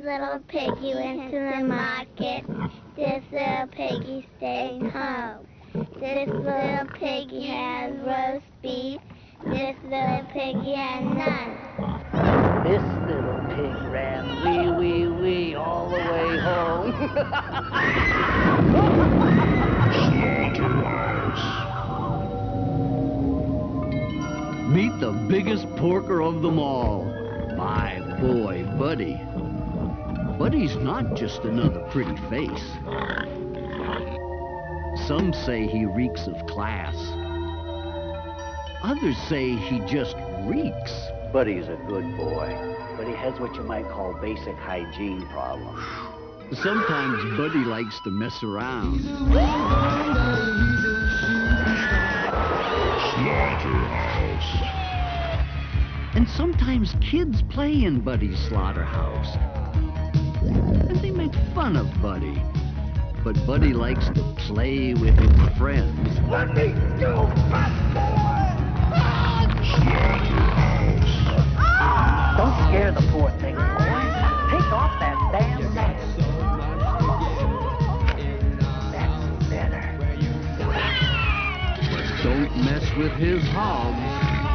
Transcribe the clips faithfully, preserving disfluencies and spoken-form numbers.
little piggy went to the market. This little piggy stayed home. This little piggy has roast beef. This little piggy had none. This little pig ran wee, wee, wee all the way home. Slaughterhouse. Meet the biggest porker of them all, my boy, Buddy. Buddy's not just another pretty face. Some say he reeks of class. Others say he just reeks. Buddy's a good boy, but he has what you might call basic hygiene problems. Sometimes Buddy likes to mess around. Slaughterhouse. And sometimes kids play in Buddy's slaughterhouse. And they make fun of Buddy. But Buddy likes to play with his friends. Let me go, fat boy! Slaughterhouse. Don't scare the poor thing, boy. Take off that damn mask. That's better. But don't mess with his hogs.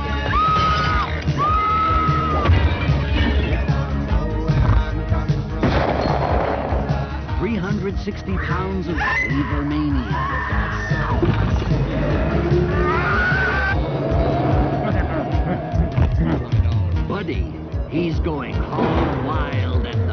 three hundred sixty pounds of flavor mania. Buddy, he's going hog wild at the